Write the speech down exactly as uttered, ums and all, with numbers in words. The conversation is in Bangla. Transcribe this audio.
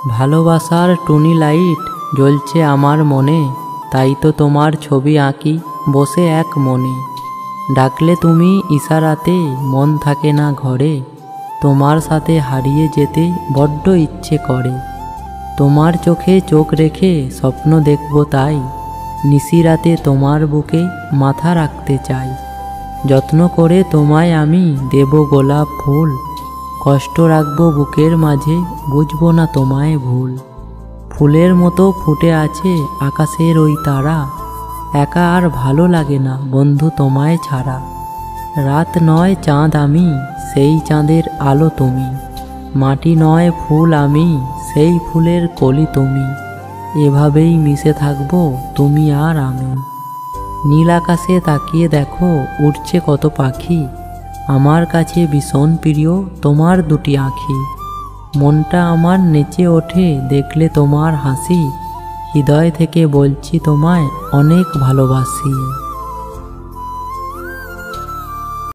ভালোবাসার টুনি লাইট জ্বলছে আমার মনে, তাই তো তোমার ছবি আঁকি বসে এক মনে। ডাকলে তুমি ইশারাতে মন থাকে না ঘরে, তোমার সাথে হারিয়ে যেতে বড্ড ইচ্ছে করে। তোমার চোখে চোখ রেখে স্বপ্ন দেখব তাই, নিশিরাতে তোমার বুকে মাথা রাখতে চাই। যত্ন করে তোমায় আমি দেব গোলাপ ফুল, কষ্ট রাখবো বুকের মাঝে বুঝবো না তোমায় ভুল। ফুলের মতো ফুটে আছে আকাশের ওই তারা, একা আর ভালো লাগে না বন্ধু তোমায় ছাড়া। রাত নয় চাঁদ আমি, সেই চাঁদের আলো তুমি, মাটি নয় ফুল আমি, সেই ফুলের কলি তুমি। এভাবেই মিশে থাকবো তুমি আর আমি। নীল আকাশে তাকিয়ে দেখো উড়ছে কত পাখি, আমার কাছে ভীষণ প্রিয় তোমার দুটি আঁখি। মনটা আমার নেচে ওঠে দেখলে তোমার হাসি, হৃদয় থেকে বলছি তোমায় অনেক ভালোবাসি।